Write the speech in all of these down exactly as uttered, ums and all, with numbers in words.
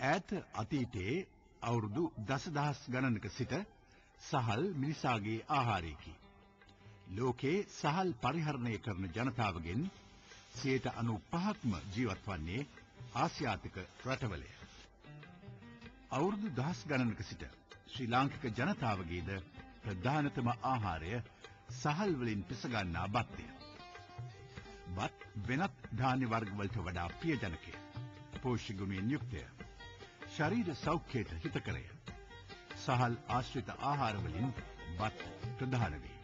ඈත අතීතයේ අවුරුදු දසදහස් ගණනක සිට සහල් මිනිසාගේ ආහාරයකි. ලෝකයේ සහල් පරිහරණය කරන ජනතාවගෙන් සියයට අනූපහක්ම ජීවත් වන්නේ ආසියාතික රටවලය. අවුරුදු දහස් ගණනක සිට ශ්‍රී ලාංකික ජනතාවගේද ප්‍රධානතම ආහාරය සහල් වලින් පිසගන්නා බත්ය. බත් වෙනත් ධාන්‍ය වර්ග වලට වඩා ප්‍රියජනකය. පෝෂ්‍ය ගුණයෙන් යුක්තය. ශරීර සෞඛ්‍යයට හිතකරය. සහල් ආශ්‍රිත ආහාර වලින් බත් ප්‍රධාන වේ.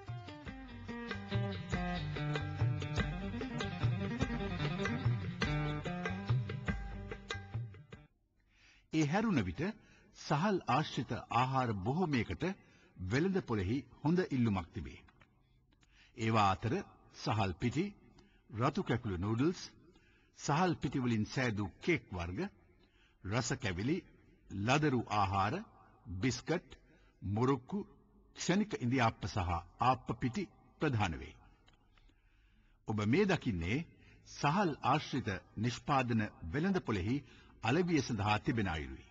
ඒ හැරුණ විට සහල් ආශ්‍රිත ආහාර බොහෝමයකට වෙළඳ පොළෙහි හොඳ ඉල්ලුමක් තිබේ. ඒවා අතර සහල් පිටි, රතු කැකුළු නූඩල්ස්, සහල් පිටි වලින් සෑදූ කේක් වර්ග, රස කැවිලි, ලදරු ආහාර, බිස්කට්, මුරුක්කු, ක්ෂණික ඉන්දියාප්ප සහ ආප්ප පිටි ප්‍රධාන වේ. ඔබ මේ දකින්නේ සහල් ආශ්‍රිත නිෂ්පාදන වෙළඳ පොළෙහි අලවිය සඳහා තිබෙන අයුරුයි.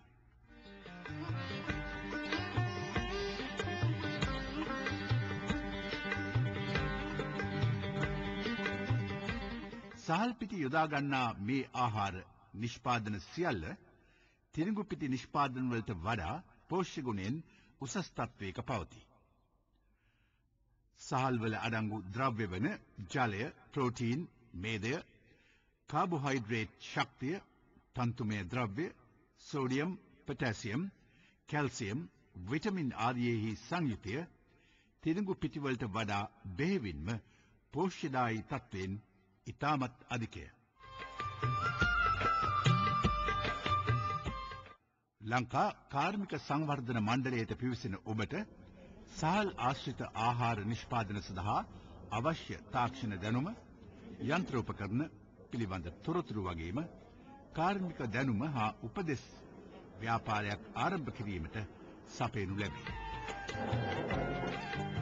සහල් පිටි යොදා ගන්නා මේ ආහාර නිෂ්පාදන සියල්ල තිරිඟු පිටි නිෂ්පාදන වලට වඩා පෝෂ්‍ය ගුණයෙන් උසස් තත්වයක පවතී. සහල් වල අඩංගු ද්‍රව්‍ය වන ජලය, ප්‍රෝටීන්, මේදය, කාබෝහයිඩ්‍රේට් ශක්තිය, තන්තුමය ද්‍රව්‍ය, සෝඩියම්, පොටෑසියම්, කැල්සියම්, විටමින් ආදියෙහි සංයුතිය තිරිඟු පිටි වලට වඩා බෙහෙවින්ම පෝෂ්‍යදායී තත්වයෙන් ඉතාමත් අධිකය. ලංකා කාර්මික සංවර්ධන මණ්ඩලයට පිවිසෙන ඔබට සහල් ආශ්‍රිත ආහාර නිෂ්පාදන සඳහා අවශ්‍ය තාක්ෂණ දැනුම, යන්ත්‍රෝපකරණ පිළිබඳ තොරතුරු වගේම කාර්මික දැනුම හා උපදෙස් ව්‍යාපාරයක් ආරම්භ කිරීමට සපයනු ලැබේ.